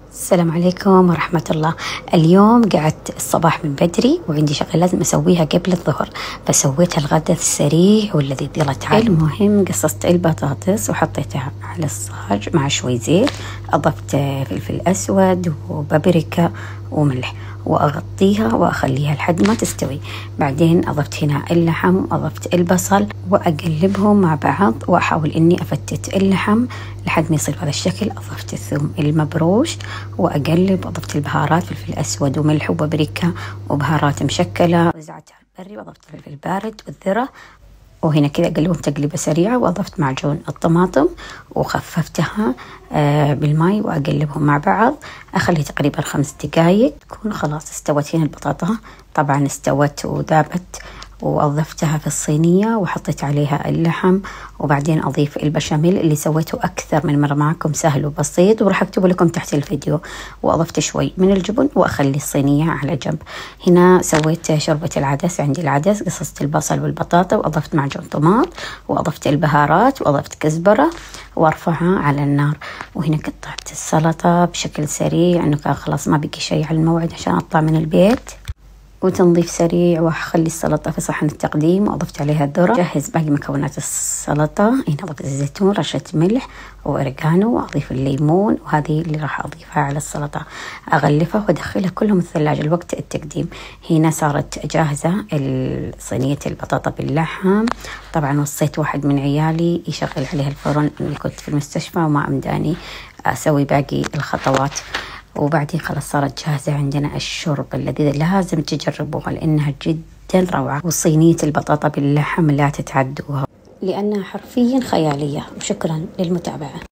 السلام عليكم ورحمة الله. اليوم قعدت الصباح من بدري وعندي شغلة لازم أسويها قبل الظهر، فسويت الغداء السريع والذي ظلت عالي. المهم قصصت البطاطس وحطيتها على الصاج مع شوي زيت، أضفت فلفل أسود وبابريكا وملح وأغطيها وأخليها لحد ما تستوي. بعدين أضفت هنا اللحم وأضفت البصل وأقلبهم مع بعض وأحاول إني أفتت اللحم لحد ما يصير بهذا الشكل. أضفت الثوم المبروش وأقلب، أضفت البهارات فلفل أسود وملح وبابريكا وبهارات مشكلة، وزعتها البري وأضفت الفلفل البارد والذرة، وهنا كذا أقلبهم تقليبة سريعة. وأضفت معجون الطماطم وخففتها بالماء وأقلبهم مع بعض. أخلي تقريبا 5 دقايق تكون خلاص استوت. هنا البطاطا طبعا استوت وذابت، وأضفتها في الصينية وحطيت عليها اللحم، وبعدين أضيف البشاميل اللي سويته أكثر من مرة معكم، سهل وبسيط وراح أكتبه لكم تحت الفيديو. وأضفت شوي من الجبن وأخلي الصينية على جنب. هنا سويت شوربة العدس، عندي العدس قصصت البصل والبطاطا وأضفت معجون طماط وأضفت البهارات وأضفت كزبرة وأرفعها على النار. وهنا قطعت السلطة بشكل سريع إنه كان خلاص ما بقي شيء على الموعد عشان أطلع من البيت، وتنظيف سريع. وأخلي السلطة في صحن التقديم وأضفت عليها الذرة. جهز باقي مكونات السلطة. هنا أضفت الزيتون، رشة ملح وأوريجانو، وأضيف الليمون، وهذه اللي راح أضيفها على السلطة. أغلفها وأدخلها كلهم الثلاجة لوقت التقديم. هنا صارت جاهزة صينية البطاطا باللحم. طبعا وصيت واحد من عيالي يشغل عليها الفرن إني كنت في المستشفى وما أمداني أسوي باقي الخطوات. وبعدين خلاص صارت جاهزة عندنا الشوربة اللذيذة، لازم تجربوها لأنها جدا روعة. وصينية البطاطا باللحم لا تتعدوها لأنها حرفيا خيالية. وشكرا للمتابعة.